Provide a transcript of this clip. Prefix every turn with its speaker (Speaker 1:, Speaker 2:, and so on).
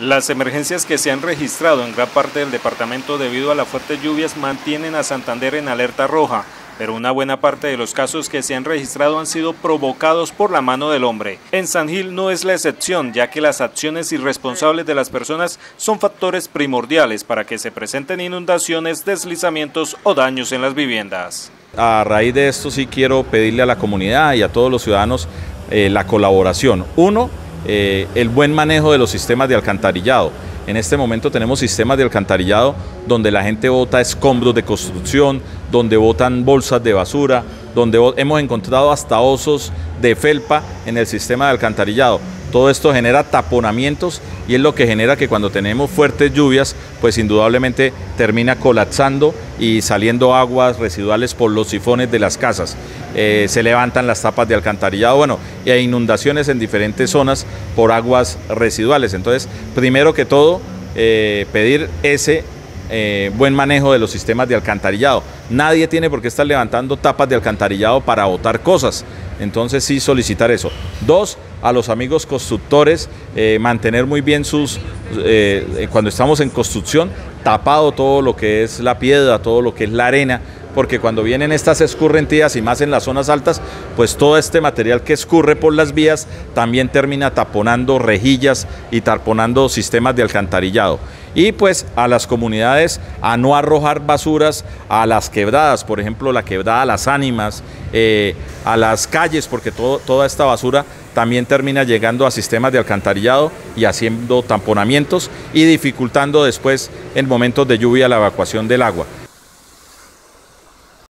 Speaker 1: Las emergencias que se han registrado en gran parte del departamento debido a las fuertes lluvias mantienen a Santander en alerta roja, pero una buena parte de los casos que se han registrado han sido provocados por la mano del hombre. En San Gil no es la excepción, ya que las acciones irresponsables de las personas son factores primordiales para que se presenten inundaciones, deslizamientos o daños en las viviendas.
Speaker 2: A raíz de esto sí quiero pedirle a la comunidad y a todos los ciudadanos la colaboración. Uno, el buen manejo de los sistemas de alcantarillado. En este momento tenemos sistemas de alcantarillado donde la gente bota escombros de construcción, donde botan bolsas de basura, donde hemos encontrado hasta osos de felpa en el sistema de alcantarillado. Todo esto genera taponamientos y es lo que genera que cuando tenemos fuertes lluvias, pues indudablemente termina colapsando y saliendo aguas residuales por los sifones de las casas. Se levantan las tapas de alcantarillado, bueno, y hay inundaciones en diferentes zonas por aguas residuales. Entonces, primero que todo, pedir ese buen manejo de los sistemas de alcantarillado. Nadie tiene por qué estar levantando tapas de alcantarillado para botar cosas. Entonces sí solicitar eso. Dos, a los amigos constructores, mantener muy bien cuando estamos en construcción, tapado todo lo que es la piedra, todo lo que es la arena, porque cuando vienen estas escurrentías y más en las zonas altas, pues todo este material que escurre por las vías también termina taponando rejillas y taponando sistemas de alcantarillado. Y pues a las comunidades a no arrojar basuras a las quebradas, por ejemplo la quebrada Las Ánimas, a las calles, porque toda esta basura también termina llegando a sistemas de alcantarillado y haciendo tamponamientos y dificultando después en momentos de lluvia la evacuación del agua.